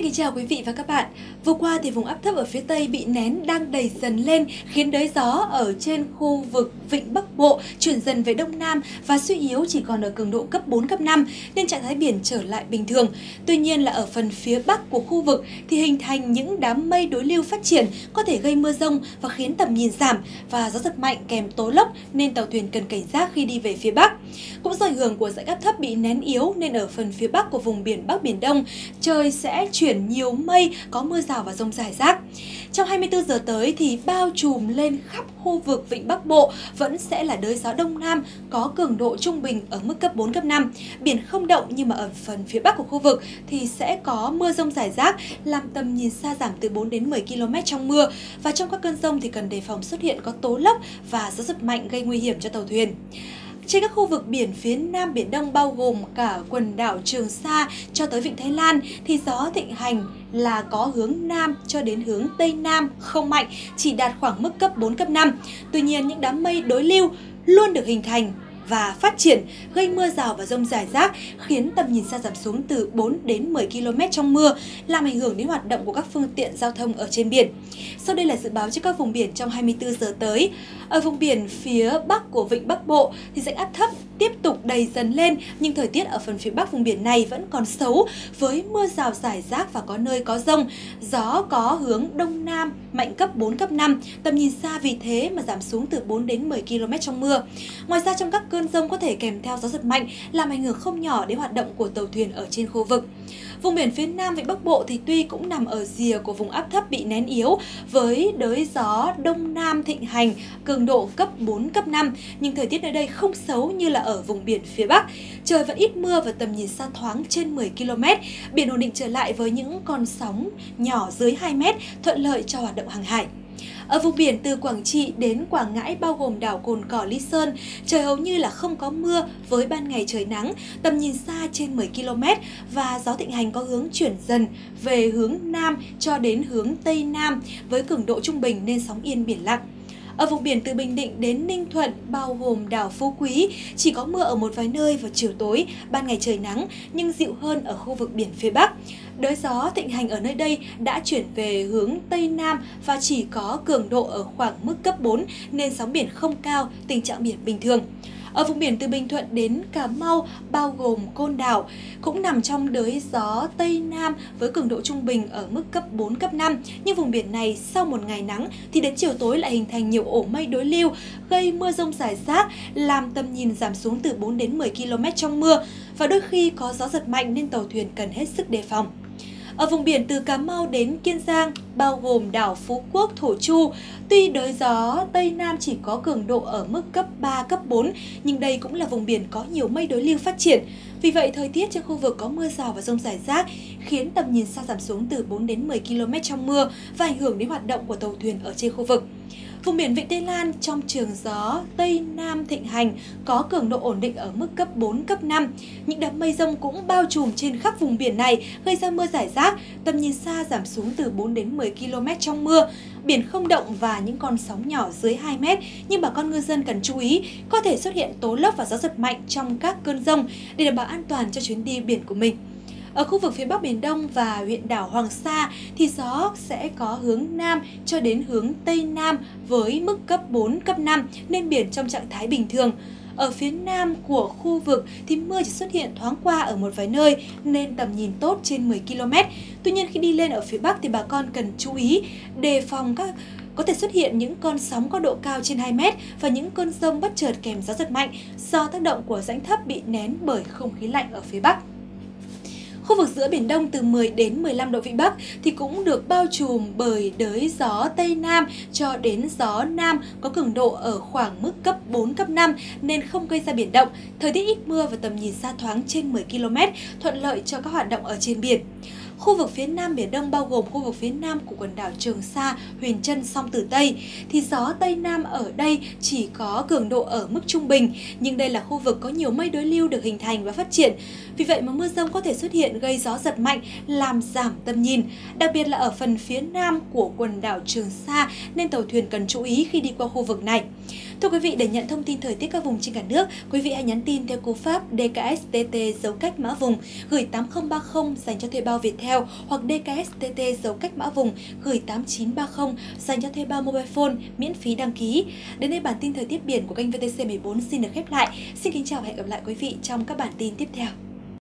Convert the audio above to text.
Xin chào quý vị và các bạn. Vừa qua thì vùng áp thấp ở phía Tây bị nén đang đẩy dần lên, khiến đới gió ở trên khu vực Vịnh Bắc Bộ chuyển dần về Đông Nam và suy yếu chỉ còn ở cường độ cấp 4, cấp 5 nên trạng thái biển trở lại bình thường. Tuy nhiên là ở phần phía Bắc của khu vực thì hình thành những đám mây đối lưu phát triển có thể gây mưa rông và khiến tầm nhìn giảm và gió giật mạnh kèm tố lốc nên tàu thuyền cần cảnh giác khi đi về phía Bắc. Cũng do ảnh hưởng của dãy áp thấp bị nén yếu nên ở phần phía Bắc của vùng biển Bắc Biển Đông trời sẽ chuyển nhiều mây, có mưa rào và dông rải rác. Trong 24 giờ tới thì bao trùm lên khắp khu vực Vịnh Bắc Bộ vẫn sẽ là đới gió Đông Nam có cường độ trung bình ở mức cấp 4, cấp 5. Biển không động nhưng mà ở phần phía Bắc của khu vực thì sẽ có mưa rông rải rác làm tầm nhìn xa giảm từ 4 đến 10 km trong mưa. Và trong các cơn rông thì cần đề phòng xuất hiện có tố lốc và gió giật mạnh gây nguy hiểm cho tàu thuyền. Trên các khu vực biển phía Nam Biển Đông bao gồm cả quần đảo Trường Sa cho tới Vịnh Thái Lan thì gió thịnh hành là có hướng Nam cho đến hướng Tây Nam không mạnh, chỉ đạt khoảng mức cấp 4, cấp 5. Tuy nhiên những đám mây đối lưu luôn được hình thành và phát triển gây mưa rào và dông rải rác khiến tầm nhìn xa giảm xuống từ 4 đến 10 km trong mưa, làm ảnh hưởng đến hoạt động của các phương tiện giao thông ở trên biển. Sau đây là dự báo cho các vùng biển trong 24 giờ tới. Ở vùng biển phía Bắc của Vịnh Bắc Bộ thì dãy áp thấp tiếp tục đầy dần lên nhưng thời tiết ở phần phía Bắc vùng biển này vẫn còn xấu với mưa rào rải rác và có nơi có dông. Gió có hướng Đông Nam mạnh cấp 4, cấp 5, tầm nhìn xa vì thế mà giảm xuống từ 4 đến 10 km trong mưa. Ngoài ra trong các cơn dông có thể kèm theo gió giật mạnh làm ảnh hưởng không nhỏ đến hoạt động của tàu thuyền ở trên khu vực. Vùng biển phía Nam Vịnh Bắc Bộ thì tuy cũng nằm ở rìa của vùng áp thấp bị nén yếu với đới gió Đông Nam thịnh hành cường độ cấp 4, cấp 5 nhưng thời tiết nơi đây không xấu như là ở vùng biển phía Bắc. Trời vẫn ít mưa và tầm nhìn xa thoáng trên 10 km, biển ổn định trở lại với những con sóng nhỏ dưới 2 mét, thuận lợi cho hoạt động hàng hải. Ở vùng biển từ Quảng Trị đến Quảng Ngãi bao gồm đảo Cồn Cỏ, Lý Sơn, trời hầu như là không có mưa với ban ngày trời nắng, tầm nhìn xa trên 10 km và gió thịnh hành có hướng chuyển dần về hướng Nam cho đến hướng Tây Nam với cường độ trung bình nên sóng yên biển lặng. Ở vùng biển từ Bình Định đến Ninh Thuận bao gồm đảo Phú Quý chỉ có mưa ở một vài nơi vào chiều tối, ban ngày trời nắng nhưng dịu hơn ở khu vực biển phía Bắc. Đới gió thịnh hành ở nơi đây đã chuyển về hướng Tây Nam và chỉ có cường độ ở khoảng mức cấp 4 nên sóng biển không cao, tình trạng biển bình thường. Ở vùng biển từ Bình Thuận đến Cà Mau bao gồm Côn Đảo cũng nằm trong đới gió Tây Nam với cường độ trung bình ở mức cấp 4, cấp 5. Nhưng vùng biển này sau một ngày nắng thì đến chiều tối lại hình thành nhiều ổ mây đối lưu gây mưa rông rải rác làm tầm nhìn giảm xuống từ 4 đến 10 km trong mưa và đôi khi có gió giật mạnh nên tàu thuyền cần hết sức đề phòng. Ở vùng biển từ Cà Mau đến Kiên Giang, bao gồm đảo Phú Quốc, Thổ Chu, tuy đới gió Tây Nam chỉ có cường độ ở mức cấp 3, cấp 4, nhưng đây cũng là vùng biển có nhiều mây đối lưu phát triển. Vì vậy, thời tiết trên khu vực có mưa rào và dông rải rác, khiến tầm nhìn xa giảm xuống từ 4 đến 10 km trong mưa và ảnh hưởng đến hoạt động của tàu thuyền ở trên khu vực. Vùng biển Vịnh Tây Lan trong trường gió Tây Nam thịnh hành có cường độ ổn định ở mức cấp 4, cấp 5. Những đám mây rông cũng bao trùm trên khắp vùng biển này gây ra mưa rải rác, tầm nhìn xa giảm xuống từ 4 đến 10 km trong mưa. Biển không động và những con sóng nhỏ dưới 2 mét nhưng bà con ngư dân cần chú ý có thể xuất hiện tố lốc và gió giật mạnh trong các cơn dông để đảm bảo an toàn cho chuyến đi biển của mình. Ở khu vực phía Bắc Biển Đông và huyện đảo Hoàng Sa thì gió sẽ có hướng Nam cho đến hướng Tây Nam với mức cấp 4, cấp 5 nên biển trong trạng thái bình thường. Ở phía Nam của khu vực thì mưa chỉ xuất hiện thoáng qua ở một vài nơi nên tầm nhìn tốt trên 10 km. Tuy nhiên khi đi lên ở phía Bắc thì bà con cần chú ý đề phòng có thể xuất hiện những con sóng có độ cao trên 2 mét và những cơn dông bất chợt kèm gió giật mạnh do tác động của rãnh thấp bị nén bởi không khí lạnh ở phía Bắc. Khu vực giữa Biển Đông từ 10 đến 15 độ Vĩ Bắc thì cũng được bao trùm bởi đới gió Tây Nam cho đến gió Nam có cường độ ở khoảng mức cấp 4, cấp 5 nên không gây ra biển động, thời tiết ít mưa và tầm nhìn xa thoáng trên 10 km, thuận lợi cho các hoạt động ở trên biển. Khu vực phía Nam Biển Đông bao gồm khu vực phía Nam của quần đảo Trường Sa, Huyền Trân, Song Tử Tây thì gió Tây Nam ở đây chỉ có cường độ ở mức trung bình, nhưng đây là khu vực có nhiều mây đối lưu được hình thành và phát triển. Vì vậy mà mưa rông có thể xuất hiện gây gió giật mạnh làm giảm tầm nhìn, đặc biệt là ở phần phía Nam của quần đảo Trường Sa nên tàu thuyền cần chú ý khi đi qua khu vực này. Thưa quý vị, để nhận thông tin thời tiết các vùng trên cả nước, quý vị hãy nhắn tin theo cú pháp DKSTT dấu cách mã vùng gửi 8030 dành cho thuê bao Viettel hoặc DKSTT dấu cách mã vùng gửi 8930 dành cho thuê bao mobile phone miễn phí đăng ký. Đến đây bản tin thời tiết biển của kênh VTC14 xin được khép lại. Xin kính chào và hẹn gặp lại quý vị trong các bản tin tiếp theo.